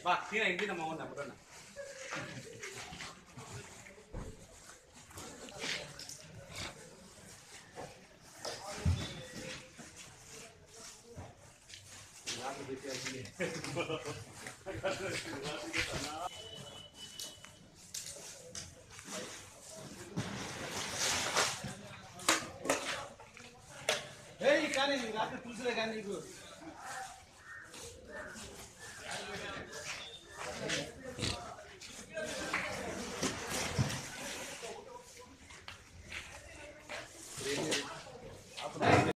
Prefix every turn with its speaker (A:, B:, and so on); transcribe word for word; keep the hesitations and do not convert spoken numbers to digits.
A: బా తీరా ఇంటి మా ఉన్న అప్పుడు కానీ రాత్రి పులుసులే కానీ నీకు